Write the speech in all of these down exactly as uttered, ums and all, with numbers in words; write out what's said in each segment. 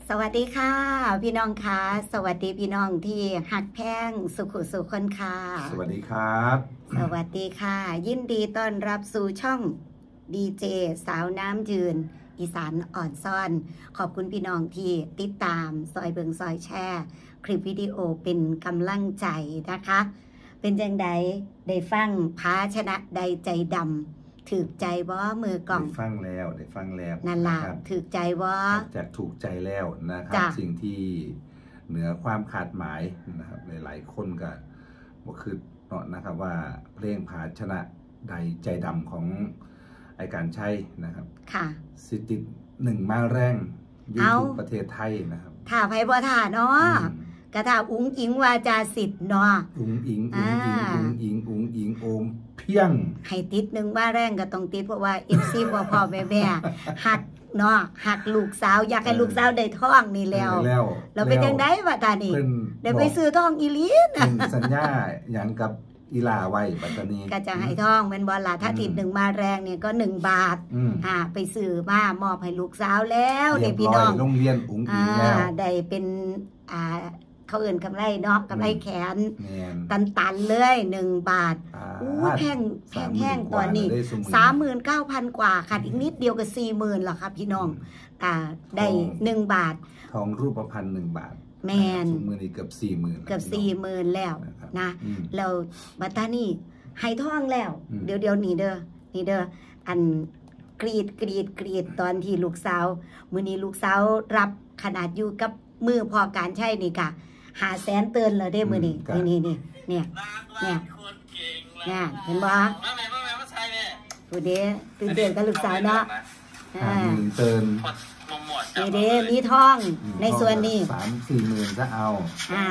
สวัสดีค่ะพี่น้องค่ะสวัสดีพี่น้องที่หักแพงสุขุสุขคนค่ะสวัสดีครับสวัสดีค่ะยินดีต้อนรับสู่ช่องดีเจสาวน้ำยืนอีสานอ่อนซ่อนขอบคุณพี่น้องที่ติดตามซอยเบิงซอยแชร์คลิปวิดีโอเป็นกำลังใจนะคะเป็นจังใดได้ฟังพาชนะใดใจดำถือใจว่ามือกล่องได้ฟังแล้วได้ฟังแล้วนั่นล่ะถือใจว่าจากถูกใจแล้วนะครับสิ่งที่เหนือความคาดหมายนะครับหลายๆคนก็บอกคือเนาะนะครับว่าเพลงพาชนะใดใจดำของไอการใช้นะครับค่ะสิติดหนึ่งมาแรงยูทูบประเทศไทยนะครับถ่าไพ่บ่ถ่าเนาะกระถาอุ้งอิงวาจาสิทธิ์เนาะอุ้งอิงอุ้งอิงอุ้งอิงอุ้งอิงโอมเพียงให้ติดหนึ่งว่าแรงก็ต้องติดเพราะว่าเอฟซีพ่อพ่อแม่แม่หักเนาะหักลูกสาวอยากให้ลูกสาวได้ท้องนี่แล้วเราเป็นยังไงวะตานี่เดี๋ยวไปซื้อท้องอีลีนะสัญญาอย่างกับอีลาไว้ปัตตานีก็จะให้ท้องเป็นบอลล่ะถ้าติดหนึ่งมาแรงเนี่ยก็หนึ่งบาทอ่าไปซื้อมามอบให้ลูกสาวแล้วเด็กพี่น้องโรงเรียนอุ้งอิงแล้วได้เป็นอ่าเขาเอื่นกำไรเนาะกำไรแขนตันตันเลยหนึ่งบาทอู้แพงแพงแห้งตัวนี้สามหมื่นเก้าพันกว่าขาดอีกนิดเดียวกับสี่หมื่นหรอครับพี่น้องอ่าได้หนึ่งบาททองรูปพรรณหนึ่งบาทแมนมือนี้เกือบสี่หมื่นเกือบสี่หมื่นแล้วนะเราบัตตานี่ให้ท่องแล้วเดี๋ยวเดี๋ยวนี่เด้อนี่เด้ออันกรีดกรีดกรีดตอนที่ลูกสาวมือนี้ลูกสาวรับขนาดอยู่กับมือพอการใช่นี่กะหาแสนเตือนเลยได้มือนี่นี่นี่นี่เนี่ยเนี่ยเนี่ยเห็นบ่ดูเด้ตื่นเต้นกับลูกสาวเนาะอ่าเตือนนี่เด้มีท่องในส่วนนี้สามสี่หมื่นก็เอาอ่า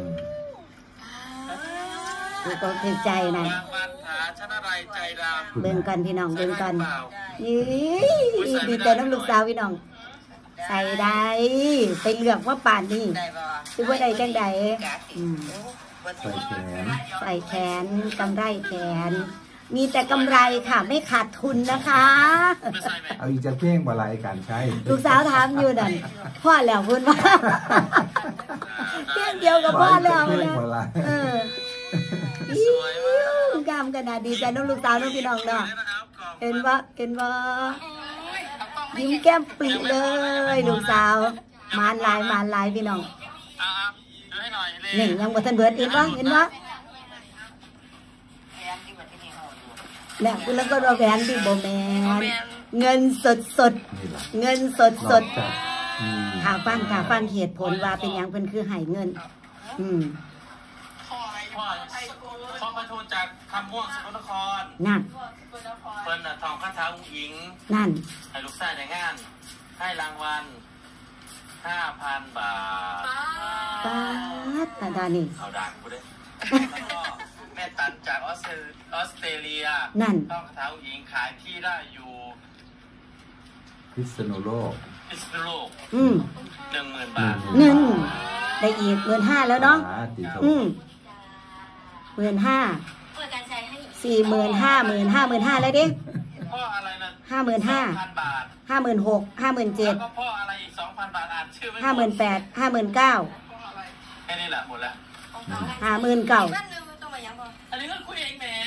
ดูก็ถือใจนะเบิ่งกันพี่น้องเบิ่งกันยี่ดีใจน้ำลูกสาวพี่น้องใส่ได้ไปเลือกว่าป่านนี่คือว่าใดจังใดใส่แขนใส่แขนกำไรแขนมีแต่กำไรค่ะไม่ขาดทุนนะคะเอาอีกจะเพ่งบาลายการใช้ลูกสาวถามอยู่นั่นพ่อแล้วพูดว่าเพี้ยนเดียวกับพ่อแล้วนะเออกามขนาดดีใจน้องลูกสาวน้องพี่น้องเนาะเห็นว่าเห็นว่ายิ้มแก้มปริเลยลูกสาวมานลายมานลายพี่น้องหนึ่งยังบ่ทันเบิดเห็นว่าเห็นว่าเนี่ยคุณแล้วก็รอแหวนที่โบแมนเงินสดสดเงินสดสดข่าวฟังข่าวฟังเหตุผลว่าเป็นยังเป็นคือหายเงินอืมพ่อมาทูลจากคำม่วงสกลนครนั่นเปิ้ลทองคาถาอุ้งอิงนั่นให้ลูกชายในงานให้รางวัลห้าพันบาทป้าตาดานี่เอาดังกูด้วยแล้วก็แม่ตันจากออสเตรออสเตรเลียนั่นทองคาถาอุ้งอิงขายที่ได้อยู่พิษณุโลกพิษณุโลกอืมหนึ่งหมื่นบาทหนึ่งได้อีกหมื่นห้าแล้วเนาะอืมหมื่นห้าสี่หมื่นห้าหมื่นห้าหมื่นห้าแล้วดิพ่ออะไรนะห้าหมื่นห้าห้าหมื่นหกห้าหมื่นเจ็ดพ่ออะไรอีกสองพันบาทอ่านชื่อไม่ห้าหมื่นแปดห้าหมื่นเก้าแค่นี้แหละหมดแล้วห้าหมื่นเก้าอันนี้ก็คุยเองแหม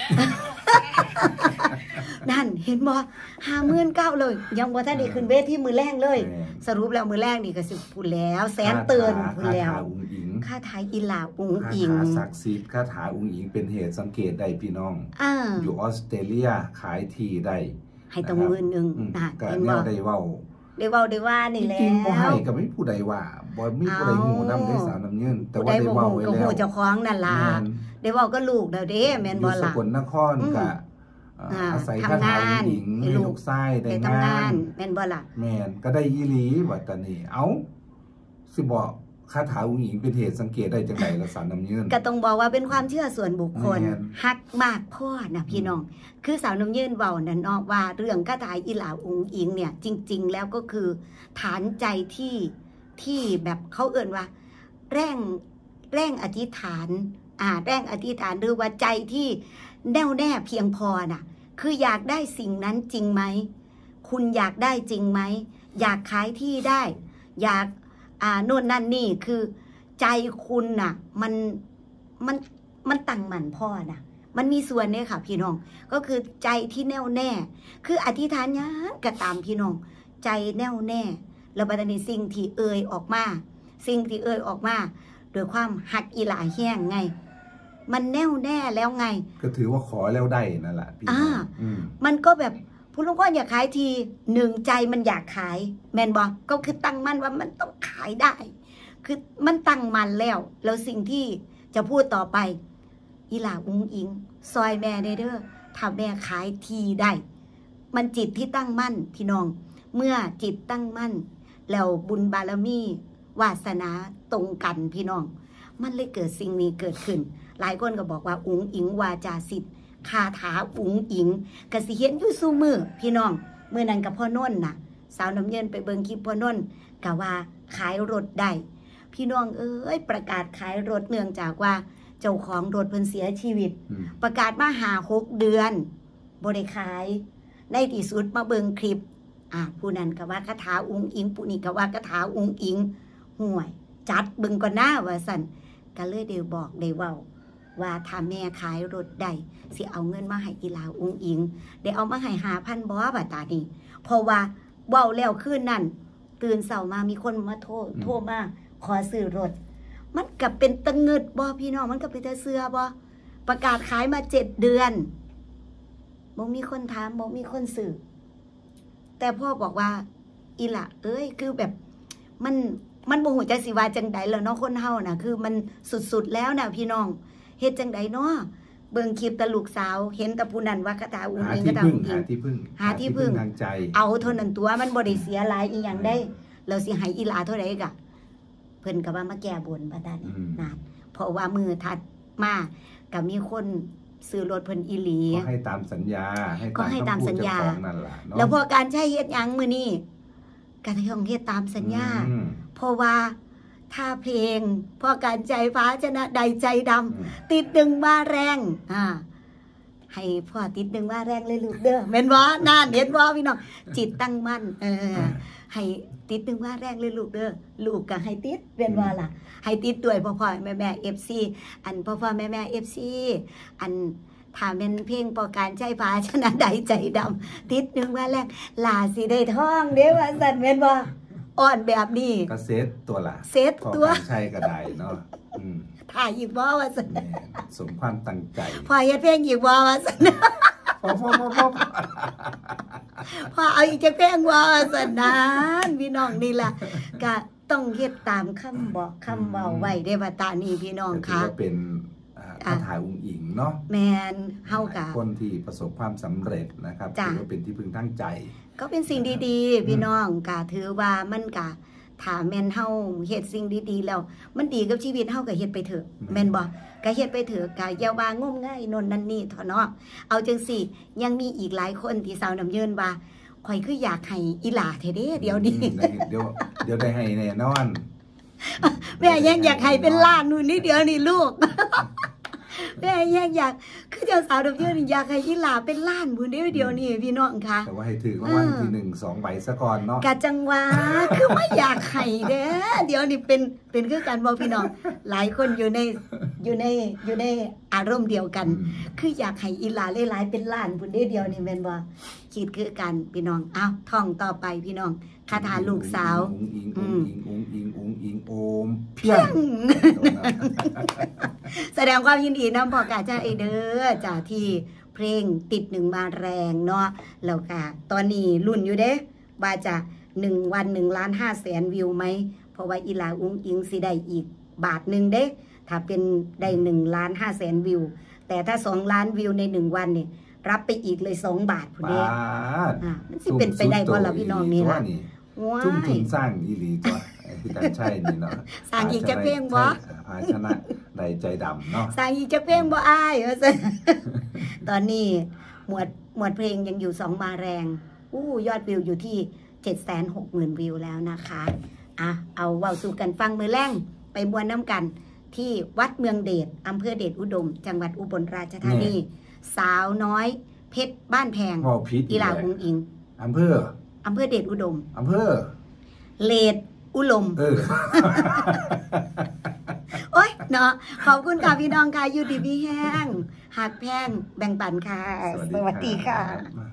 นั่นเห็นบ่ห้าหมื่นเก้าเลยยังบ่ทันได้ขึ้นเวทีมือแรงเลยสรุปแล้วมือแรงนี่ก็สิพูดแล้วแสนเตือนพูดแล้วค่าถ่ายอีหลาอุ้งอิงค่าศักดิ์สิทธิ์ค่าถ่ายอุ้งอิงเป็นเหตุสังเกตได้พี่น้องอยู่ออสเตรเลียขายที่ได้ให้ตรงมือหนึ่งนะเห็นบ่ได้เว้าได้เว้าได้ว่านี่แล้วจริงบ่ให้ก็ไม่ผู้ใดว่าบ่มีผู้ใดฮู้นำได้สาวน้ำเงินแต่ว่าได้เว้าไว้แล้วก็ฮู้เจ้าของนั่นล่ะได้เว้าก็ลูกแล้วเด้แม่นบ่ล่ะสกลนครก็อาศัยค่าถ่ายอุ้งอิงให้ลูกชายได้งานแม่นบ่ล่ะแม่นก็ได้อีหลีว่าตอนนี้เอ้าสิบ่คาถาอุ้งอิงเป็นเหตุสังเกตได้จังไรละสาวน้ำเงินก็ต้องบอกว่าเป็นความเชื่อส่วนบุคคลฮักมากพ่อนะพี่น้องคือสาวน้ำเงินเบานั่นเนาะว่าเรื่องคาถาอีหลาอุ้งอิงเนี่ยจริงๆแล้วก็คือฐานใจที่ที่แบบเขาเอ่นว่าแรงแรงอธิษฐานอ่าแรงอธิษฐานหรือว่าใจที่แน่วแน่เพียงพอน่ะคืออยากได้สิ่งนั้นจริงไหมคุณอยากได้จริงไหมอยากขายที่ได้อยากอ่าโน่นนั่นนี่คือใจคุณน่ะมันมันมันตั้งมั่นพ่อน่ะมันมีส่วนเนี่ยค่ะพี่น้องก็คือใจที่แน่วแน่คืออธิษฐานยังก็ตามพี่น้องใจแน่วแน่แล้วบัดนี้สิ่งที่เอ่ยออกมาสิ่งที่เอ่ยออกมาโดยความหักอีหลาแห้งไงมันแน่วแน่แล้วไงก็ถือว่าขอแล้วได้นั่นแหละพี่น้องมันก็แบบผู้ลุงก้อนอยากขายทีหนึ่งใจมันอยากขายแมนบอกก็คือตั้งมั่นว่ามันต้องขายได้คือมันตั้งมั่นแล้วแล้วสิ่งที่จะพูดต่อไปอีหลาอุ้งอิงซอยแม่เด้อถ้าแม่ขายทีได้มันจิตที่ตั้งมั่นพี่น้องเมื่อจิตตั้งมั่นแล้วบุญบารมีวาสนาตรงกันพี่น้องมันเลยเกิดสิ่งนี้เกิดขึ้นหลายคนก็บอกว่าอุ้งอิงวาจาสิทธิ์คาถาอุ้งอิงกสิเห็นอยู่สู้มือพี่น้องเมื่อนั้นกับพ่อน้นน่ะสาวน้ำเย็นไปเบิ่งคลิปพ่อน้นกะว่าขายรถได้พี่น้องเอ้ยประกาศขายรถเนื่องจากว่าเจ้าของรถเพิ่นเสียชีวิตประกาศมาหาหกเดือนบ่ได้ขายในที่สุดมาเบิ่งคลิปอ่ะผู้นั้นก็ว่าคาถาอุ้งอิงผู้นี้ก็ว่าคาถาอุ้งอิงห่วยจัดเบิ่งก่อนหน้าว่าสั่นก็เลยเดี๋ยวบอกได้เว้าว่าถ้าแม่ขายรถได้สิเอาเงินมาให้อีหลาอุ้งอิงเดี๋ยวเอามาให้ห้าพันบ่บาดตานี้เพราะว่าเว้าแล้วคืนนั้นตื่นเช้ามามีคนมาโทรโทรมาขอซื้อรถมันก็เป็นตะงึดบ่พี่น้องมันก็เป็นตะเสือบ่ประกาศขายมาเจ็ดเดือนบ่มีคนถามบ่มีคนซื้อแต่พ่อบอกว่าอีหล่ะเอ้ยคือแบบมันมันบ่ฮู้จักสิว่าจังได๋แล้วเนาะคนเฮาน่ะคือมันสุดๆแล้วน่ะพี่น้องเฮ็ดจังไดเนาะเบิ่งคลิปตะลูกสาวเห็นตะผู้นั้นว่าคาถาอุ้งอิงคาถาอุ้งอิงหาที่พึ่งหาที่พึ่งเอาเท่านั้นตัวมันบ่ได้เสียหลายอีหยังได้แล้วสิให้อีหลาเท่าใดก็เพิ่นก็ว่ามาแก้บนบัดนั้นนะเพราะว่ามือถัดมาก็มีคนซื้อรถเพิ่นอีหลีก็ให้ตามสัญญาก็ให้ตามสัญญาแล้วพอการใช้เฮ็ดหยังมื้อนี้ก็ต้องเฮ็ดตามสัญญาเพราะว่าถ้าเพลงพอการใจฟ้าชนะใดใจดำติดดึงมาแรงอ่าให้พ่อติดดึงมาแรงเลยลูกเด้อแม่นบ่นานเห็นบ่พี่น้องจิตตั้งมั่นเออให้ติดดึงมาแรงเลยลูกเด้อลูกก็ให้ติดเป็นว่าล่ะให้ติดด้วยพ่อพ่อแม่แม่ เอฟ ซี อันพ่อพ่อแม่แม่ เอฟ ซี อันถ้าเป็นเพลงพอการใจฟ้าชนะใดใจดำติดดึงมาแรงลาสิได้ท้องเด้อว่าซั่นแม่นบ่อ่อนแบบนี้ก็เซตตัวละเซตตัวใช่ก็ได้เนาะถ่ายอีกบ่ว่าซั่นสมความตั้งใจพอเฮ็ดเพลงอีกบ่ว่าซั่นพอพอพอพอเอาอีกจักเพลงว่าซั่นนั้นพี่น้องนี่ล่ะก็ต้องเฮ็ดตามคำบอกคำเว้าไว้ได้ว่าตานี้พี่น้องค่ะเป็นคาถาอุ้งอิงเนาะแม่นเฮาก็คนที่ประสบความสำเร็จนะครับถือว่าเป็นที่พึงตั้งใจก็เป็นสิ่งดีๆพี่น้องก็ถือว่ามันก็ถ้าแม่นเฮาเฮ็ดสิ่งดีๆแล้วมันดีกับชีวิตเฮาก็เฮ็ดไปเถอะแม่นบ่ก็เฮ็ดไปเถอะก็อย่าว่างมง่ายโน่นนั่นนี่เถาะเนาะเอาจังซี่ยังมีอีกหลายคนที่สาวน้ำยืนว่าข่อยคืออยากให้อีหลาแท้เด้เดี๋ยวนี้เดี๋ยวเดี๋ยวได้ให้แน่นอนแม่ยังอยากให้เป็นล้านนู่นนี่เดี๋ยวนี่ลูกแม่ยังอยากคือเจ้าสาวดอกเบี้ยอยากให้อีหลาเป็นล้านบุญเดียวเดียวนี่พี่น้องค่ะแต่ว่าให้ถือรางวัลที่หนึ่งสองใบซะก่อนเนาะกะจังหวะคือไม่อยากให้เด้อเดี๋ยวนี่เป็นเป็นคือการบอกพี่น้องหลายคนอยู่ในอยู่ในอยู่ในอารมณ์เดียวกันคืออยากให้อีหลาหลายๆเป็นล้านบุญเดียวเดียวนี่แม่นบ่คิดคือกันพี่น้องอ้าวท่องต่อไปพี่น้องคาถาลูกสาวอุ้งอิงอุ้งอิงอุ้งอิงโอมเพียงแสดงความยินดีน้ำพอกาจ้าไอเด้อจากที่เพลงติดหนึ่งมาแรงเนาะแล้วค่ะตอนนี้รุ่นอยู่เด้ว่าจะหนึ่งวันหนึ่งล้านห้าแสนวิวไหมเพราะว่าอีหลาอุ้งอิงสิได้อีกบาทหนึ่งเด้ถ้าเป็นได้หนึ่งล้านห้าแสนวิวแต่ถ้าสองล้านวิวในหนึ่งวันเนี่ยรับไปอีกเลยสองบาทพอดีอ่ามันสิเป็นไปได้เพราะเราพี่น้องนี่ล่ะทุ่มทุนสร้างอีหลีตัวที่การใช่นี่เนาะสร้างอีกจะเพลงบ่ภาชนะใดใจดำเนาะสร้างอีกจะเพลงบ่อายว่าซั่นตอนนี้หมวดหมวดเพลงยังอยู่สองมาแรงอู้ยอดวิวอยู่ที่ เจ็ดแสนหกหมื่น วิวแล้วนะคะอ่ะเอาเว้าสู่กันฟังมือแรงไปมวนน้ำกันที่วัดเมืองเดชอำเภอเดชอุดมจังหวัดอุบลราชธานีสาวน้อยเพชรบ้านแพงอีหลาอุ้งอิงอำเภออำเภอเดชอุดมอำเภอเลดอุลมเออโอ๊ยเนาะขอบคุณค่ะพี่น้องค่ะอยู่ดีพี่แห้งหักแพงแบ่งปันค่ะสวัสดีค่ะ